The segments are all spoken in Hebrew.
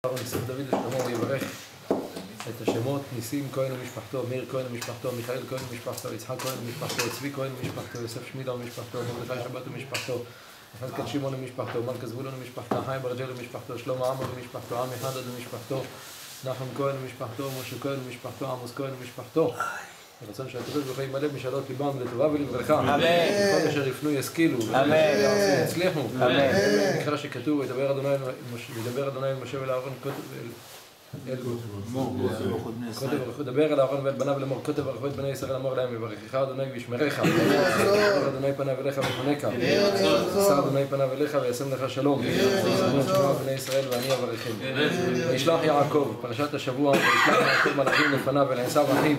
ניסים דוד לשלמה ויברך את השמות ניסים כהן ומשפחתו, מאיר כהן ומשפחתו, מיכאל כהן ומשפחתו, יצחק כהן ומשפחתו, צבי כהן ומשפחתו, יוסף שמידה ומשפחתו, מרדכי שבת ומשפחתו, יחזקאל שמעון ומשפחתו, מלכה זבולון ומשפחתה, חיים ברג'ל ומשפחתו, שלמה עמר ומשפחתו, עמי חדד ומשפחתו, נחם כהן ומשפחתו, משה כהן ומשפחתו, עמוס כהן ומשפחתו. רצון שהקדוש ברוך הוא ימלא משאלות ליבם לטובה ולברכה. אמן. כל אשר יפנו ישכילו. אמן. יצליחו. אמן. נקרא שכתוב, וידבר אדוני אל משה ואל אהרון דבר אל אהרון ואל בניו לאמור כה תברכו את בני ישראל אמור להם יברכך אדוני וישמרך. יאיר אדוני פניו אליך ויחונקה. ישא אדוני פניו אליך וישם לך שלום. שמע בני ישראל ואני אברכם. וישלח יעקב, פרשת השבוע, וישלח יעקב מלאכים לפניו ולעשיו אחיו.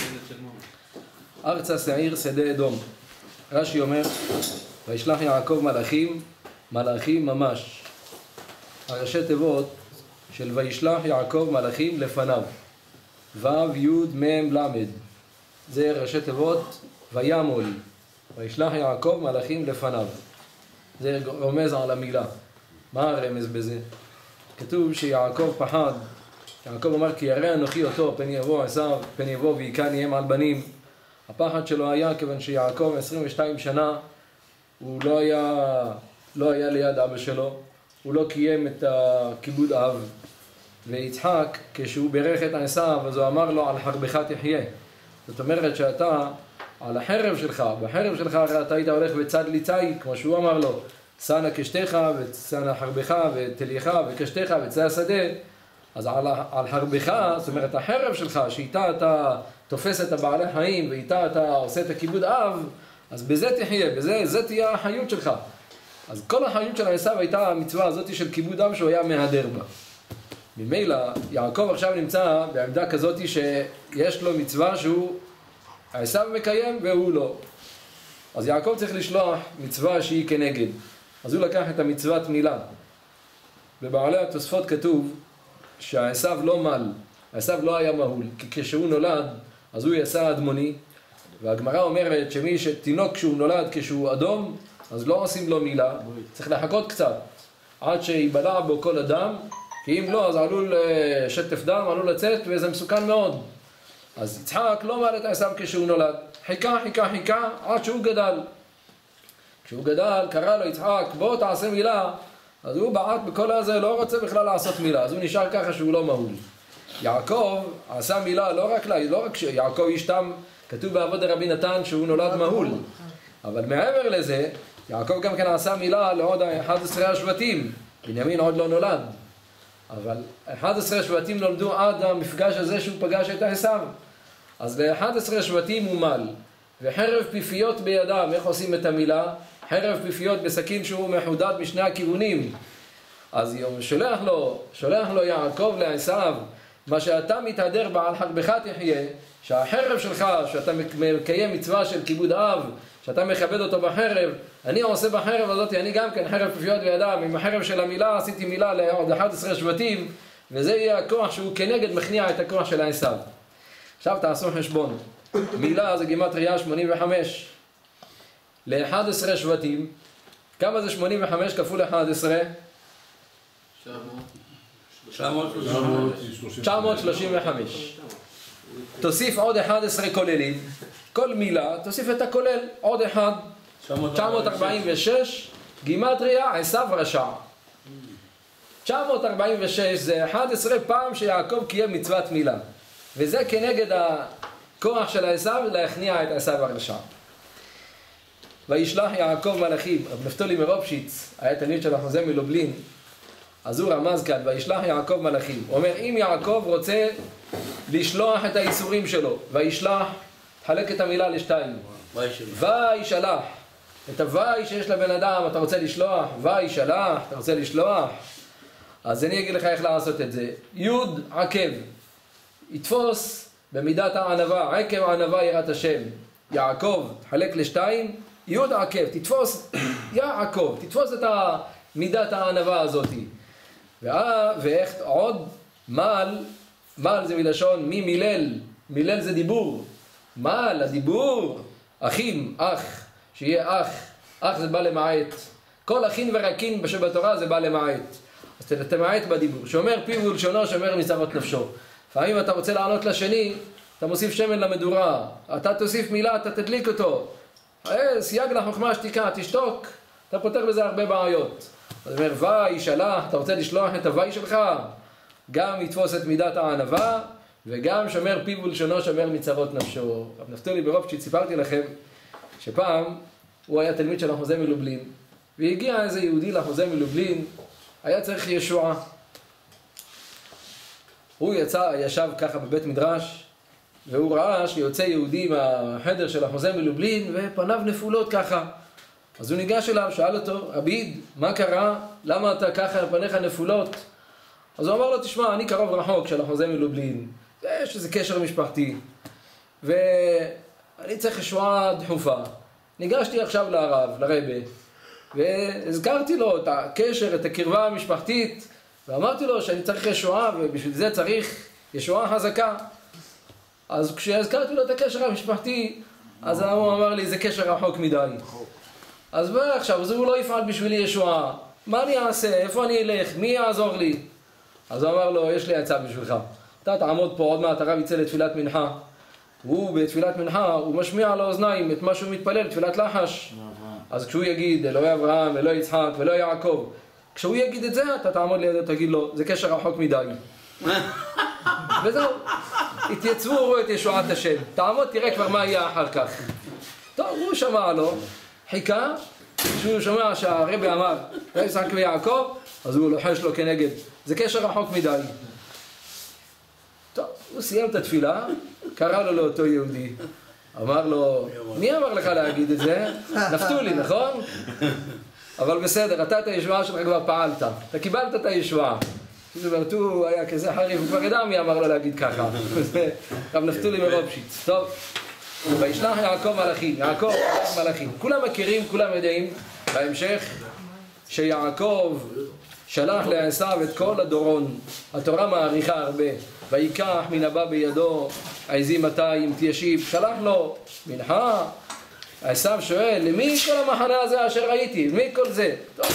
ארצה שעיר שדה אדום. רש"י אומר, וישלח יעקב מלאכים ממש. הראשי תיבות של וישלח יעקב מלאכים לפניו. ו' י' מ' ל'. זה ראשי תיבות וימול. וישלח יעקב מלאכים לפניו. זה רומז על המילה. מה הרמז בזה? כתוב שיעקב פחד. יעקב אומר כי ירא אנוכי אותו פן יבוא עשיו פן יבוא ויקני הם על בנים. הפחד שלו היה כיוון שיעקב 22 שנה הוא לא היה ליד אבא שלו, הוא לא קיים את הכיבוד אב. ויצחק כשהוא בירך את עשיו אז הוא אמר לו על חרבך תחיה. זאת אומרת שאתה על החרב שלך, בחרב שלך הרי אתה היית הולך בצד ליצאי כמו שהוא אמר לו, שא קשתך ושא חרבך ותלייך וקשתך וצא השדה. אז על חרבך, זאת אומרת החרב שלך שאיתה אתה תופס את הבעלי חיים ואיתה אתה עושה את הכיבוד אב, אז בזה תחיה, זה תהיה החיות שלך. אז כל החיות של עשיו הייתה המצווה הזאת של כיבוד אב שהוא היה מהדר בה. ממילא יעקב עכשיו נמצא בעמדה כזאת שיש לו מצווה שהוא עשיו מקיים והוא לא. אז יעקב צריך לשלוח מצווה שהיא כנגד. אז הוא לקח את המצוות מילה. בבעלי התוספות כתוב שעשיו לא מל, עשיו לא היה מהול, כי כשהוא נולד אז הוא יצא אדמוני, והגמרא אומרת שתינוק כשהוא נולד כשהוא אדום אז לא עושים לו מילה, צריך לחכות קצת עד שיבלע בו כל הדם, כי אם לא אז עלול שטף דם, עלול לצאת וזה מסוכן מאוד. אז יצחק לא מל את עשיו כשהוא נולד, חיכה עד שהוא גדל. כשהוא גדל קרא לו יצחק בוא תעשה מילה, אז הוא בעט בכל הזה, לא רוצה בכלל לעשות מילה, אז הוא נשאר ככה שהוא לא מהול. יעקב עשה מילה לא רק שיעקב ישתם, כתוב בעבוד רבי נתן שהוא נולד מהול, אבל מעבר לזה יעקב גם כן עשה מילה לעוד 11 השבטים. בנימין עוד לא נולד, אבל 11 השבטים נולדו עד המפגש הזה שהוא פגש את עשיו. אז ל11 השבטים הוא מל, וחרב פיפיות בידם. איך עושים את המילה? חרב פיפיות בסכין שהוא מחודד משני הכיוונים. אז שולח לו יעקב לעשיו, מה שאתה מתהדר בעל חרבך תחיה, שהחרב שלך, שאתה מקיים מצווה של כיבוד אב, שאתה מכבד אותו בחרב, אני עושה בחרב הזאת, אני גם כן חרב פיפיות בידם, עם החרב של המילה עשיתי מילה לעוד 11 שבטים, וזה יהיה הכוח שהוא כנגד מכניע את הכוח של עשיו. עכשיו תעשו חשבון, מילה זה גימטריה 85, ל11 שבטים, כמה זה 85 כפול 11? 935. תוסיף עוד 11 כוללים, כל מילה תוסיף את הכולל, עוד אחד, 946, גימטריה עשיו רשע. 946 זה 11 פעם שיעקב קיים מצוות מילה, וזה כנגד הכוח של עשיו להכניע את עשיו הרשע. וישלח יעקב מלאכים. רב נפתולי מרופשיץ היה תלמיד של החוזה מלובלין, אז הוא רמז כאן וישלח יעקב מלאכים. הוא אומר אם יעקב רוצה לשלוח את האיסורים שלו, וישלח, תחלק את המילה לשתיים, וישלח. את הווי שיש לבן אדם אתה רוצה לשלוח, וישלח אתה רוצה לשלוח, אז אני אגיד לך איך לעשות את זה. י' עקב, יתפוס במידת הענווה, עקב הענווה יראת השם. יעקב תחלק לשתיים, י' עקב, תתפוס יעקב, תתפוס את מידת הענווה הזאת. ואיך עוד? מל זה מלשון מי מילל, מילל זה דיבור, מל הדיבור, אחים, אח, שיהיה אח זה בא למעט, כל אחין ורקין שבתורה זה בא למעט. תמעט בדיבור. שאומר פיו ולשונו שומר מצרות נפשו. לפעמים אתה רוצה לענות לשני, אתה מוסיף שמן למדורה, אתה תוסיף מילה, אתה תדליק אותו. סייג לחוכמה שתיקה, תשתוק, אתה פותר בזה הרבה בעיות. זאת אומרת, וי, שלח, אתה רוצה לשלוח את הווי שלך, גם יתפוס את מידת הענווה, וגם שומר פיו ולשונו שומר מצרות נפשו. רב נפתולי ברובצ'יץ, סיפרתי לכם, שפעם הוא היה תלמיד של החוזה מלובלין, והגיע איזה יהודי לחוזה מלובלין, היה צריך ישועה. הוא ישב ככה בבית מדרש, והוא ראה שיוצא יהודי מהחדר של החוזה מלובלין, ופניו נפולות ככה. אז הוא ניגש אליו, שאל אותו, עביד, מה קרה? למה אתה ככה, פניך נפולות? אז הוא אמר לו, תשמע, אני קרוב רחוק של החוזה מלובלין, יש איזה קשר משפחתי, ואני צריך ישועה דחופה. ניגשתי עכשיו לרבי, והזכרתי לו את הקשר, את הקרבה המשפחתית, ואמרתי לו שאני צריך ישועה, ובשביל זה צריך ישועה חזקה. אז כשהזכרתי לו את הקשר המשפחתי, אז הוא אמר לי, זה קשר רחוק מדי. אז עכשיו, אז הוא לא יפעל בשבילי ישועה. מה אני אעשה? איפה אני אלך? מי יעזור לי? אז הוא אמר לו, יש לי עצה בשבילך. אתה תעמוד פה, עוד מעט הרב יצא לתפילת מנחה. הוא בתפילת מנחה, הוא משמיע לאוזניים את מה שהוא מתפלל, תפילת לחש. אז כשהוא יגיד, אלוהי אברהם, אלוהי יצחק ואלוהי יעקב, כשהוא יגיד את זה, אתה תעמוד לידו, תגיד לו, זה קשר רחוק מדי. וזהו, התייצבו, ראו את ישועת השם. תעמוד, תראה כבר מה יהיה אחר כך. טוב, הוא שמע לו, חיכה, כשהוא שומע שהרבי אמר, אלוהי יצחק ויעקב, אז הוא לוחש לו כנגד, זה קשר רחוק מדי. טוב, הוא סיים את התפילה, קרא לו לאותו יהודי. אמר לו, מי אמר לך להגיד את זה? נפתולי, נכון? אבל בסדר, אתה את הישועה שלך כבר פעלת. אתה קיבלת את הישועה. הוא היה כזה חריף, הוא כבר ידע מי אמר לו להגיד ככה. רב נפתולי מרובצ'יץ. טוב, וישלח יעקב מלאכים. יעקב מלאכים. כולם מכירים, כולם יודעים, בהמשך, שיעקב שלח לעשיו את כל הדורון. התורה מעריכה הרבה. ויקח מן הבא בידו עזים 200 תיישיב, שלח לו מנחה. עשיו שואל, למי כל המחנה הזה אשר ראיתי? למי כל זה? טוב.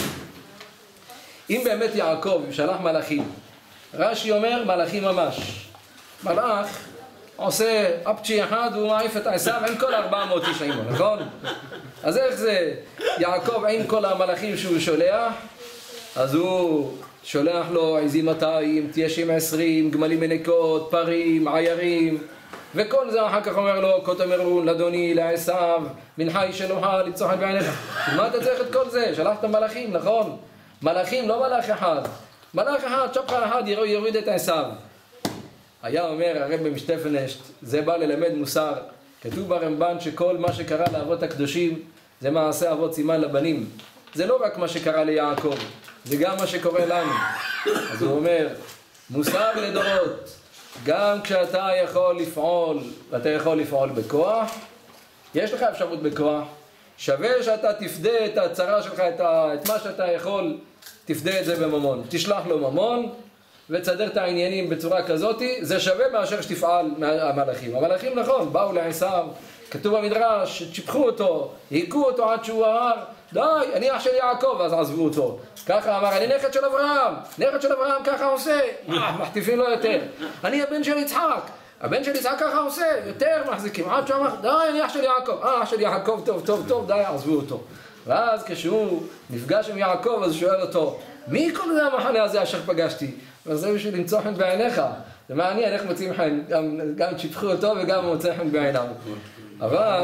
אם באמת יעקב שלח מלאכים, רש"י אומר מלאכים ממש. מלאך עושה אפצ'י אחד והוא מעיף את עשיו עם כל 490, נכון? אז איך זה יעקב עם כל המלאכים שהוא שולח? אז הוא שולח לו עזים 200, תיישים 20, גמלים מנקות, פרים, עיירים, וכל זה אחר כך אומר לו, כה תאמרו לאדוני, לעשיו, מנחה איש אלוהה, לצוחן בעיניך. מה אתה צריך את כל זה? שלחת מלאכים, נכון? מלאכים, לא מלאך אחד. מלאך אחד, שפחה אחד, יוריד את עשיו. היה אומר הרב משטפנשט, זה בא ללמד מוסר. כתוב ברמב"ן שכל מה שקרה לאבות הקדושים, זה מעשה אבות סימן לבנים. זה לא רק מה שקרה ליעקב, זה גם מה שקורה לנו. אז הוא אומר, מוסר לדורות, גם כשאתה יכול לפעול, ואתה יכול לפעול בכוח, יש לך אפשרות בכוח, שווה שאתה תפדה את הצרה שלך, את מה שאתה יכול, תפדה את זה בממון. תשלח לו ממון, ותסדר את העניינים בצורה כזאת, זה שווה מאשר שתפעל המלאכים. המלאכים נכון, באו לעשיו, כתוב במדרש, שצ'פחו אותו, היכו אותו עד שהוא אמר, די, אני אח של יעקב, אז עזבו אותו. ככה אמר, אני נכד של אברהם, נכד של אברהם ככה עושה, מחטיפים לו יותר. אני הבן של יצחק, הבן של יצחק ככה עושה, יותר מחזיקים. עד שהוא אמר, די, אני אח של יעקב, אח של יעקב, טוב, טוב, טוב, די, עזבו אותו. ואז כשהוא נפגש עם יעקב, אז שואל אותו, מי כל זה המחנה הזה אשר פגשתי? וזה בשביל למצוא חן בעיניך. זה מעניין, איך מוצאים חן, גם צ'פחו אותו וגם מוצא חן בעיניו. אבל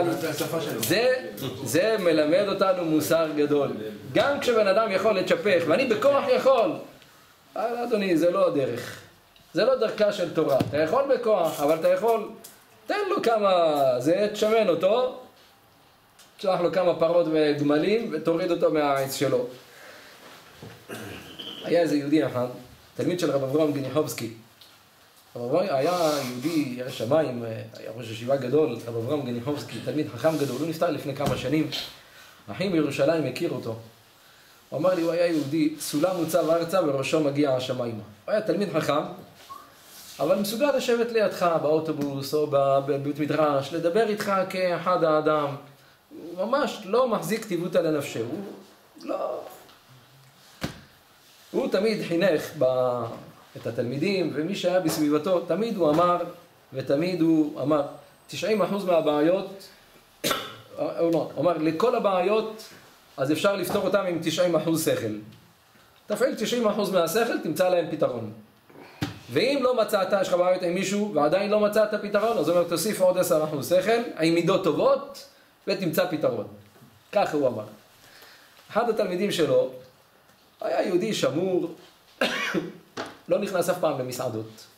זה מלמד אותנו מוסר גדול. גם כשבן אדם יכול לצ'פך, ואני בכוח יכול, אדוני, זה לא הדרך. זה לא דרכה של תורה. אתה יכול בכוח, אבל אתה יכול, תן לו כמה, זה תשמן אותו, תשלח לו כמה פרות וגמלים ותוריד אותו מהעץ שלו. היה איזה יהודי אחד, תלמיד של רב אברהם גניחובסקי. היה יהודי, ירא שמיים, היה ראש ישיבה גדול, רב אברהם גניחובסקי, תלמיד חכם גדול, הוא נפטר לפני כמה שנים. אחי בירושלים הכיר אותו. הוא אמר לי, הוא היה יהודי, סולם מוצב ארצה וראשו מגיע השמיימה. הוא היה תלמיד חכם, אבל מסוגל לשבת לידך באוטובוס או בבית מדרש, לדבר איתך כאחד האדם. הוא ממש לא מחזיק טיבותא לנפשו, הוא לא... הוא תמיד חינך את התלמידים, ומי שהיה בסביבתו, תמיד הוא אמר, ותמיד הוא אמר, 90% מהבעיות, הוא אמר, לכל הבעיות, אז אפשר לפתור אותם עם 90% שכל. תפעיל 90% מהשכל, תמצא להם פתרון. ואם לא מצאת, יש לך בעיות עם מישהו, ועדיין לא מצאת פתרון, אז הוא אומר, תוסיף עוד 10% שכל, עם מידות טובות, ותמצא פתרון. ככה הוא אמר. אחד התלמידים שלו, היה יהודי שמור, לא נכנס אף פעם למסעדות.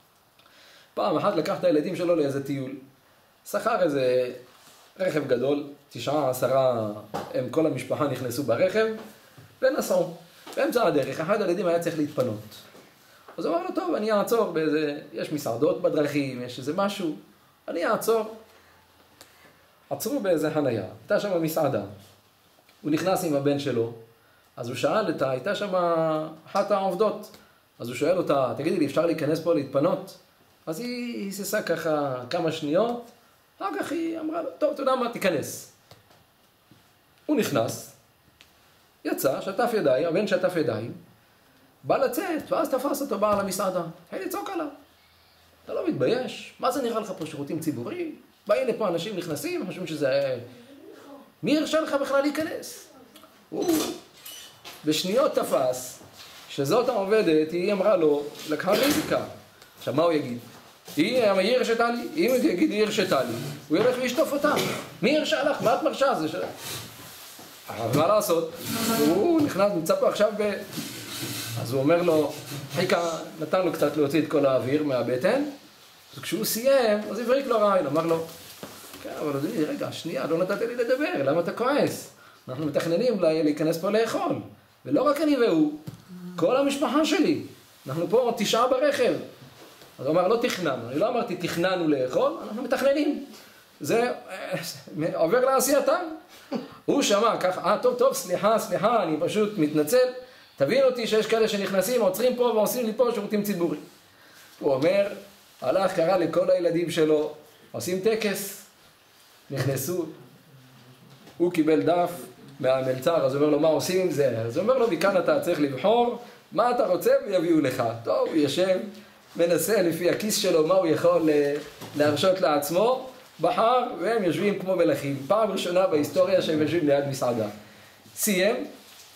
פעם אחת לקח את הילדים שלו לאיזה טיול. שכר איזה רכב גדול, 9-10, הם כל המשפחה נכנסו ברכב, ונסעו. באמצע הדרך, אחד הילדים היה צריך להתפנות. אז הוא אמר לו, טוב, אני אעצור באיזה, יש מסעדות בדרכים, יש איזה משהו, אני אעצור. עצרו באיזה חניה, הייתה שם מסעדה. הוא נכנס עם הבן שלו, אז הוא שאל אותה, הייתה שם אחת העובדות. אז הוא שואל אותה, תגידי לי, אפשר להיכנס פה להתפנות? אז היא היססה ככה כמה שניות, אחר כך היא אמרה לו, טוב, אתה יודע מה, תיכנס. הוא נכנס, יצא, שטף ידיים, הבן שטף ידיים, בא לצאת, ואז תפס אותו בעל המסעדה. התחיל לצעוק עליו. אתה לא מתבייש? מה זה נראה לך פה שירותים ציבוריים? באים לפה אנשים נכנסים, חושבים שזה... מי הרשה לך בכלל להיכנס? הוא בשניות תפס, שזאת העובדת, היא אמרה לו, לקחה ריזיקה. עכשיו, מה הוא יגיד? היא הרשתה לי? אם הוא יגיד, היא הרשתה לי, הוא ילך וישטוף אותה. מי הרשה לך? מה את מרשה? זה של... אבל מה לעשות? הוא נכנס, נמצא פה עכשיו אז הוא אומר לו, חיכה, נתן לו קצת להוציא את כל האוויר מהבטן, אז כשהוא סיים, אז הבריק לו רעיון, אמר לו, כן, אבל אדוני, רגע, שנייה, לא נתת לי לדבר, למה אתה כועס? אנחנו מתכננים להיכנס פה לאכול, ולא רק אני והוא, כל המשפחה שלי, אנחנו פה 9 ברכב. אז הוא אמר, לא תכננו, אני לא אמרתי תכננו לאכול, אנחנו מתכננים. זה עובר לעשייתם. הוא שמע ככה, טוב, סליחה, אני פשוט מתנצל. תבין אותי שיש כאלה שנכנסים, עוצרים פה ועושים לי פה שירותים ציבוריים. הוא אומר, הלך, קרא לכל הילדים שלו, עושים טקס, נכנסו, הוא קיבל דף מהמלצר, אז הוא אומר לו, מה עושים עם זה? אז הוא אומר לו, מכאן אתה צריך לבחור, מה אתה רוצה ויביאו לך. טוב, הוא ישב, מנסה לפי הכיס שלו, מה הוא יכול להרשות לעצמו, בחר, והם יושבים כמו מלכים. פעם ראשונה בהיסטוריה שהם יושבים ליד מסעדה. סיים,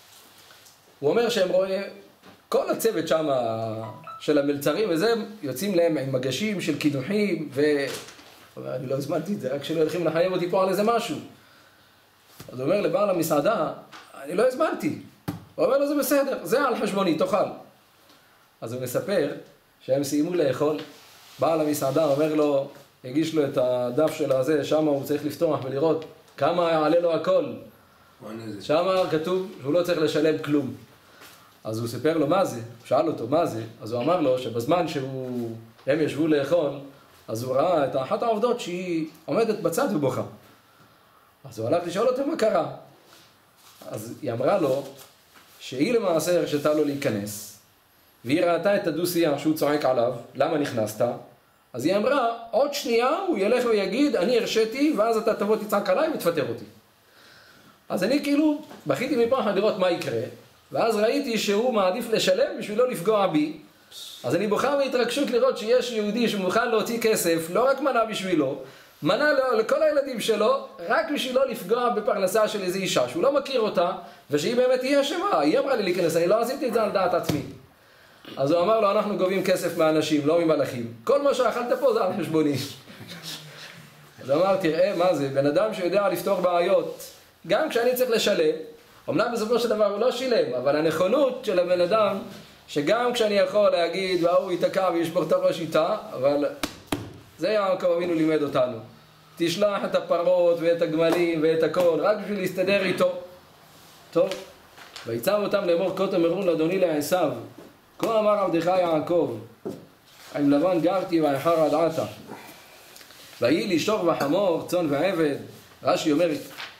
הוא אומר שהם רואים, כל הצוות שם של המלצרים וזה, יוצאים להם עם מגשים של קידוחים, אני לא הזמנתי את זה, רק שלא הולכים לחייב אותי פה על איזה משהו. אז הוא אומר לבעל המסעדה, אני לא הזמנתי. הוא אומר לו, זה בסדר, זה על חשבוני, תאכל. אז הוא מספר שהם סיימו לאכול, בעל המסעדה אומר לו, הגיש לו את הדף של הזה, שם הוא צריך לפתוח ולראות כמה יעלה לו הכל. שם כתוב שהוא לא צריך לשלם כלום. אז הוא סיפר לו מה זה, הוא שאל אותו מה זה, אז הוא אמר לו שבזמן שהם ישבו לאכול, אז הוא ראה את אחת העובדות שהיא עומדת בצד ובוכה. אז הוא הלך לשאול אותו מה קרה. אז היא אמרה לו שהיא למעשה הרשתה לו להיכנס, והיא ראתה את הדו-שיח שהוא צועק עליו, למה נכנסת? אז היא אמרה, עוד שנייה הוא ילך ויגיד, אני הרשיתי, ואז אתה תבוא תצעק עליי ותפטר אותי. אז אני כאילו בכיתי מפחד לראות מה יקרה, ואז ראיתי שהוא מעדיף לשלם בשביל לא לפגוע בי. אז אני בוחר בהתרגשות לראות שיש יהודי שמוכן להוציא כסף, לא רק מנה בשבילו, מנה לכל הילדים שלו, רק בשביל לא לפגוע בפרנסה של איזו אישה, שהוא לא מכיר אותה, ושהיא באמת היא אשמה. היא אמרה לי להיכנס, אני לא עשיתי את זה על דעת עצמי. אז הוא אמר לו, אנחנו גובים כסף מאנשים, לא ממלאכים. כל מה שאכלת פה זה על חשבוני. אז הוא אמר, תראה מה זה, בן אדם שיודע לפתור בעיות, גם כשאני צריך לשלם, אמנם בסופו של דבר הוא לא שילם, אבל הנכונות של הבן אדם, שגם כשאני יכול להגיד, והוא ייתקע וישבור את הראש איתה, אבל זה יעקב אבינו לימד אותנו. תשלח את הפרות ואת הגמלים ואת הכל, רק בשביל להסתדר איתו. טוב, ויצב אותם לאמור כה תאמרון לאדוני לעשיו, כה אמר עבדך יעקב, עם לבן גרתי ואיחר עד עתה. ויהי לי שור וחמור, צאן ועבד. רש"י אומר,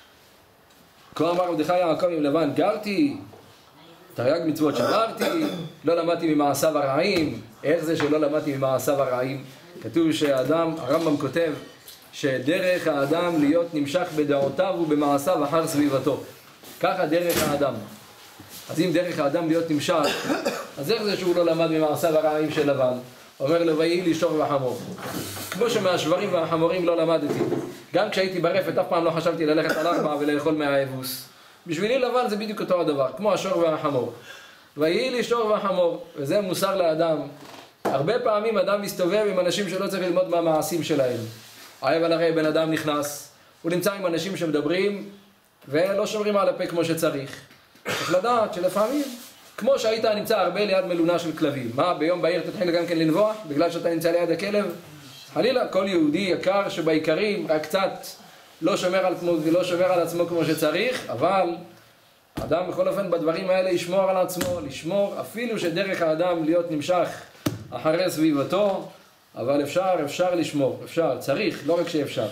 כה אמר עבדך יעקב עם לבן גרתי, תרי"ג מצוות שברתי, לא למדתי ממעשיו הרעים. איך זה שלא למדתי ממעשיו הרעים? כתוב שהאדם, הרמב"ם כותב, שדרך האדם להיות נמשך בדעותיו ובמעשיו אחר סביבתו. ככה דרך האדם. אז אם דרך האדם להיות נמשך, אז איך זה שהוא לא למד ממעשיו הרעים של לבן? אומר לו, ויהי לי שור וחמור. כמו שמהשברים והחמורים לא למדתי. גם כשהייתי ברפת, אף פעם לא חשבתי ללכת על 4 ולאכול מהאבוס. בשבילי לבן זה בדיוק אותו הדבר, כמו השור והחמור. ויהי לי שור וחמור, וזה מוסר לאדם. הרבה פעמים אדם מסתובב עם אנשים שלא צריך ללמוד מהמעשים שלהם. אבל הרי בן אדם נכנס, הוא נמצא עם אנשים שמדברים ולא שומרים על הפה כמו שצריך. צריך לדעת שלפעמים, כמו שהיית נמצא הרבה ליד מלונה של כלבים, מה, ביום בהיר תתחיל גם כן לנבוח בגלל שאתה נמצא ליד הכלב? חלילה, כל יהודי יקר שבעיקרים רק קצת לא שומר על עצמו כמו שצריך, אבל אדם בכל אופן בדברים האלה ישמור על עצמו, לשמור אפילו שדרך האדם להיות נמשך אחרי סביבתו, אבל אפשר לשמור, אפשר, צריך, לא רק שאפשר.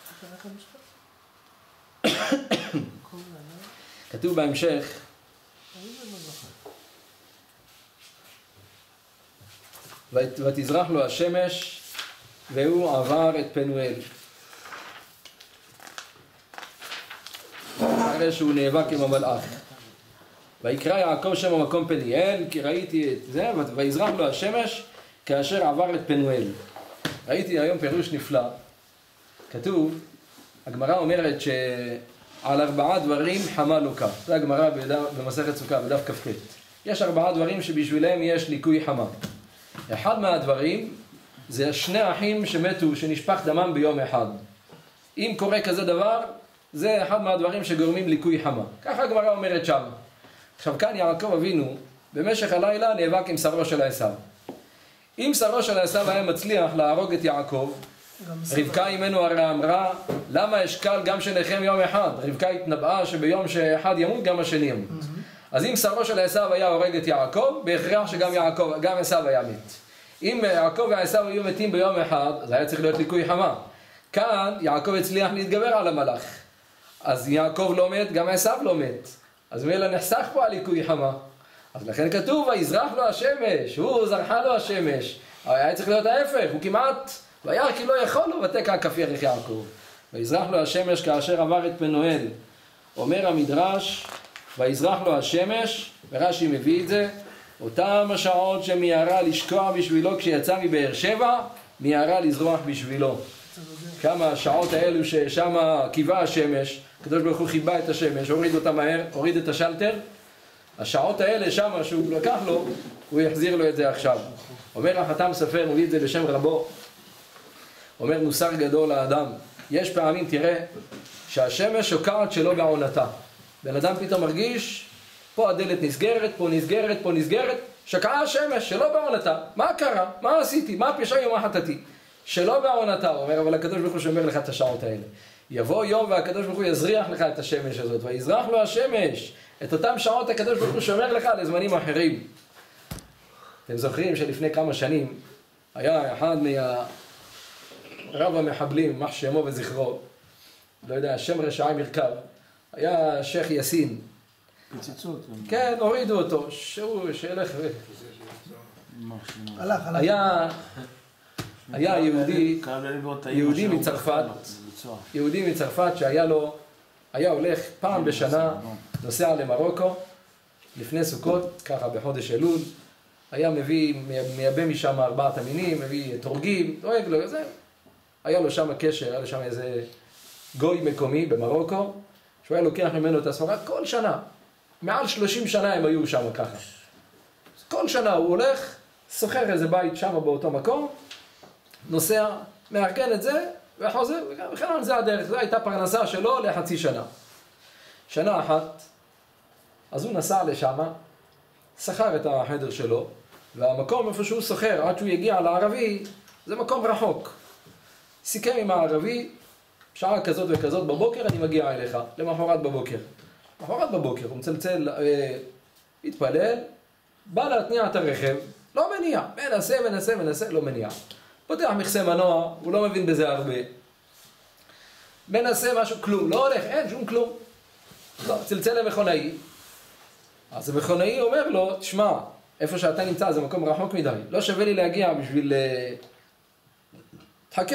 כתוב בהמשך, ותזרח לו השמש והוא עבר את פנואל. אחרי שהוא נאבק עם המלאך. ויקרא יעקב שם המקום פניאל, כי ראיתי את זה, ויזרח לו השמש כאשר עבר את פנואל. ראיתי היום פירוש נפלא. כתוב, הגמרא אומרת שעל 4 דברים חמה לוקה. זה הגמרא במסכת סוכה, בדף כ"ט. יש 4 דברים שבשבילם יש ליקוי חמה. אחד מהדברים זה 2 אחים שמתו, שנשפך דמם ביום אחד. אם קורה כזה דבר, זה אחד מהדברים שגורמים ליקוי חמה. ככה הגמרא אומרת שם. עכשיו כאן יעקב אבינו במשך הלילה נאבק עם שרו של עשיו. אם שרו של עשיו היה מצליח להרוג את יעקב, רבקה אימנו הרי אמרה, למה אשקל גם שניכם יום אחד? רבקה התנבאה שביום שאחד ימות גם השני ימות. אז אם שרו של עשיו היה הורג את יעקב, בהכרח שגם עשיו היה מת. אם יעקב ועשיו היו מתים ביום אחד, אז היה צריך להיות ליקוי חמה. כאן יעקב הצליח להתגבר על המלאך. אז יעקב לא מת, גם עשיו לא מת. אז מילא נחסך פה הליקוי חמה. אז לכן כתוב, ויזרח לו השמש, הוא זרחה לו השמש. היה צריך להיות ההפך, הוא כמעט, וירא כי לא יכול לו, ותקע כף ירך יעקב. ויזרח לו השמש כאשר עבר את פנואל. אומר המדרש, ויזרח לו השמש, ורש"י מביא את זה, אותם השעות שמיהרה לשקוע בשבילו כשיצא מבאר שבע, מיהרה לזרוח בשבילו. כמה השעות האלו ששם קיבה השמש, הקדוש ברוך הוא חיבה את השמש, הוריד אותה מהר, הוריד את השלטר, השעות האלה שם שהוא לקח לו, הוא יחזיר לו את זה עכשיו. אומר החתם סופר, מביא את זה בשם רבו, אומר מוסר גדול לאדם, יש פעמים תראה שהשמש שוקעת שלא בעונתה. בן אדם פתאום מרגיש, פה הדלת נסגרת, פה נסגרת, פה נסגרת, שקעה השמש שלא בעונתה. מה קרה? מה עשיתי? מה פשעי ומה חטאתי? שלא בעונתה. הוא אומר, אבל הקדוש ברוך הוא שומר לך את השעות האלה. יבוא יום והקדוש ברוך הוא יזריח לך את השמש הזאת, ויזרח לו השמש. את אותם שעות הקדוש ברוך הוא שומר לך לזמנים אחרים. אתם זוכרים שלפני כמה שנים היה אחד מהרב המחבלים, מח שמו וזכרו, לא יודע, שם רשעי מרכב, היה שייך יאסין. פיצצות. כן, הורידו אותו, שילך היה יהודי מצרפת, היה הולך פעם בשנה, נוסע למרוקו, לפני סוכות, ככה בחודש אלול, היה מייבא משם 4 המינים, מביא תורגים, דואג לו, זה. היה לו שם קשר, היה לו שם איזה גוי מקומי במרוקו, שהוא היה לוקח ממנו את הסחורה כל שנה. מעל 30 שנה הם היו שם ככה. כל שנה הוא הולך, סוחר איזה בית שם באותו מקום, נוסע, מארגן את זה, וחוזר, וכן זה הדרך. זו הייתה פרנסה שלו לחצי שנה. שנה אחת, אז הוא נסע לשם, שכר את החדר שלו, והמקום איפה שהוא סוחר, עד שהוא יגיע לערבי, זה מקום רחוק. סיכם עם הערבי, שעה כזאת וכזאת בבוקר, אני מגיע אליך, למחרת בבוקר. מחרת בבוקר, הוא מצלצל, התפלל, בא להתניע את הרכב, לא מניע, מנסה, לא מניע. פותח מכסה מנוע, הוא לא מבין בזה הרבה. מנסה משהו, כלום, לא הולך, אין שום כלום. לא, צלצל למכונאי. אז המכונאי אומר לו, תשמע, איפה שאתה נמצא זה מקום רחוק מדי, לא שווה לי להגיע בשביל... תחכה,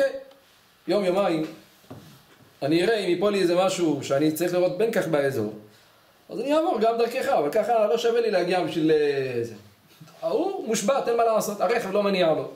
יום-יומיים, אני אראה אם יפול לי איזה משהו שאני צריך לראות בין כך באזור. אז אני אעבור גם דרכך, אבל ככה לא שווה לי להגיע בשביל זה. הוא מושבת, אין מה לעשות, הרכב לא מניע לו.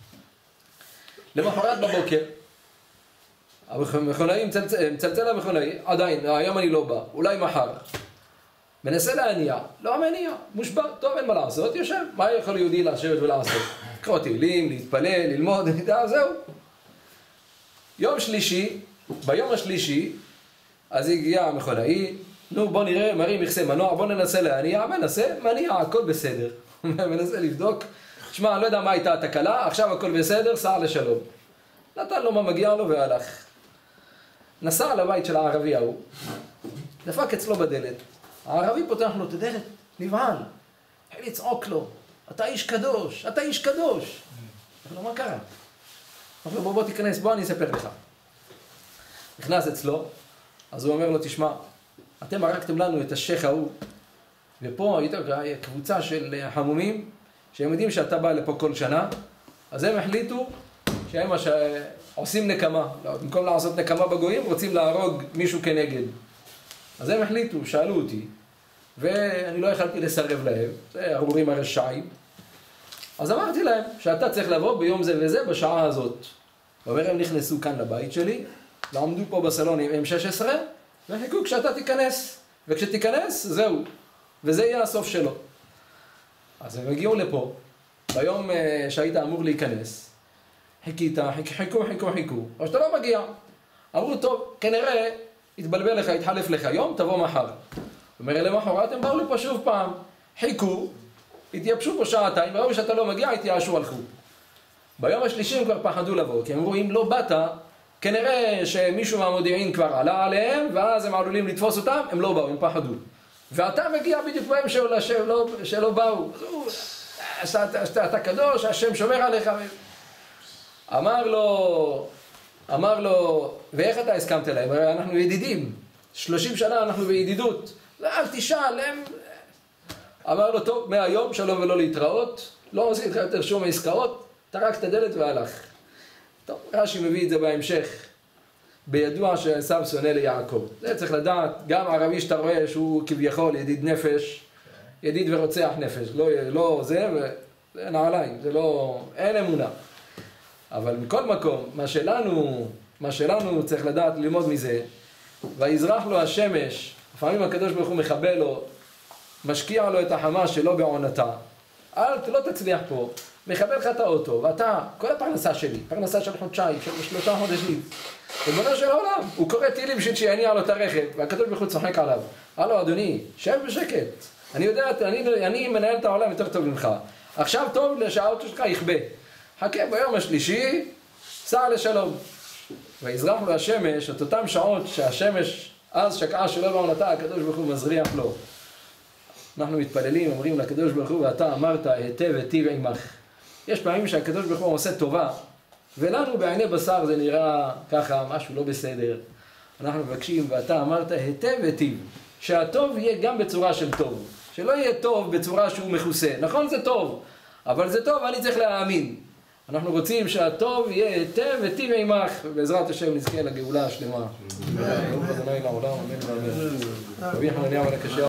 למחרת בבוקר, המכונאי מצלצל למכונאי, עדיין, היום אני לא בא, אולי מחר. מנסה להניע, לא מניע, מושבת, טוב, אין מה לעשות, יושב. מה יכול יהודי לשבת ולעשות? לקרוא תהילים, להתפלל, ללמוד, זהו. יום שלישי, ביום השלישי, אז הגיע המכונאי, נו בוא נראה, מרים מכסה מנוע, בוא ננסה להניע, מניע, הכל בסדר. מנסה לבדוק, שמע, אני לא יודע מה הייתה התקלה, עכשיו הכל בסדר, סע לשלום. נתן לו מה מגיע לו והלך. נסע לבית של הערבי ההוא, דפק אצלו בדלת. הערבי פותח לו את הדלת, נבהל. התחיל לצעוק לו, אתה איש קדוש, אתה איש קדוש. אמר לו, מה קרה? אמר לו, בוא תיכנס, בוא אני אספר לך. נכנס אצלו, אז הוא אומר לו, תשמע, אתם הרגתם לנו את השייך ההוא, ופה הייתה קבוצה של חמומים, שהם יודעים שאתה בא לפה כל שנה, אז הם החליטו שהם עושים נקמה. במקום לעשות נקמה בגויים, רוצים להרוג מישהו כנגד. אז הם החליטו, שאלו אותי, ואני לא יכלתי לסרב להם, זה ארורים הרשעים. אז אמרתי להם שאתה צריך לבוא ביום זה וזה בשעה הזאת. ואומר, הם נכנסו כאן לבית שלי, ועמדו פה בסלון עם M16, וחיכו כשאתה תיכנס. וכשתיכנס, זהו. וזה יהיה הסוף שלו. אז הם הגיעו לפה, ביום שהיית אמור להיכנס, חיכית, חיכו, אבל שאתה לא מגיע. אמרו, טוב, כנראה התבלבל לך, התחלף לך יום, תבוא מחר. אומר, למחרת הם באו לפה שוב פעם, חיכו, התייבשו פה שעתיים, וראו שאתה לא מגיע, התייאשו, הלכו. ביום השלישי הם כבר פחדו לבוא, כי הם אמרו, אם לא באת, כנראה שמישהו מהמודיעין כבר עלה עליהם, ואז הם עלולים לתפוס אותם, הם לא באו, הם פחדו. ואתה מגיע בדיוק בהם שלא באו. אתה קדוש, השם שומר עליך. אמר לו, ואיך אתה הסכמת להם? אנחנו ידידים, 30 שנה אנחנו בידידות. אל תשאל, הם... אמר לו, טוב, מהיום שלום ולא להתראות, לא עושה איתך יותר שום עסקאות, טרק את הדלת והלך. טוב, רש"י מביא את זה בהמשך. בידוע שעשיו שונא ליעקב. זה צריך לדעת, גם ערבי שאתה רואה שהוא כביכול ידיד נפש, ידיד ורוצח נפש, לא זה, זה נעליים, זה לא, אין אמונה. אבל מכל מקום, מה שלנו צריך לדעת ללמוד מזה, ויזרח לו השמש, לפעמים הקדוש ברוך הוא מכבה לו, משקיע לו את החמה שלו בעונתה. לא תצליח פה, מכבה לך את האוטו, ואתה, כל הפרנסה שלי, פרנסה של חודשיים, של 3 חודשים, ריבונו של העולם, הוא קורא תהילים בשביל שיניע לו את הרכב, והקדוש ברוך הוא צוחק עליו. הלו אדוני, שב בשקט. אני יודע, אני מנהל את העולם יותר טוב ממך. עכשיו טוב שהאוטו שלך יכבה. חכה ביום השלישי, סע לשלום. ויזרח לו השמש, את אותם שעות שהשמש אז שקעה שלו בעונתה, הקדוש ברוך הוא מזריח לו. אנחנו מתפללים, אומרים לקדוש ברוך הוא, ואתה אמרת, היטב היטיב עמך. יש פעמים שהקדוש ברוך הוא עושה טובה, ולנו בעיני בשר זה נראה ככה, משהו לא בסדר. אנחנו מבקשים, ואתה אמרת, היטב היטיב, שהטוב יהיה גם בצורה של טוב. שלא יהיה טוב בצורה שהוא מכוסה. נכון, זה טוב, אבל זה טוב, אני צריך להאמין. אנחנו רוצים שהטוב יהיה היטב היטיב עמך, ובעזרת השם נזכה לגאולה השלמה. אמן.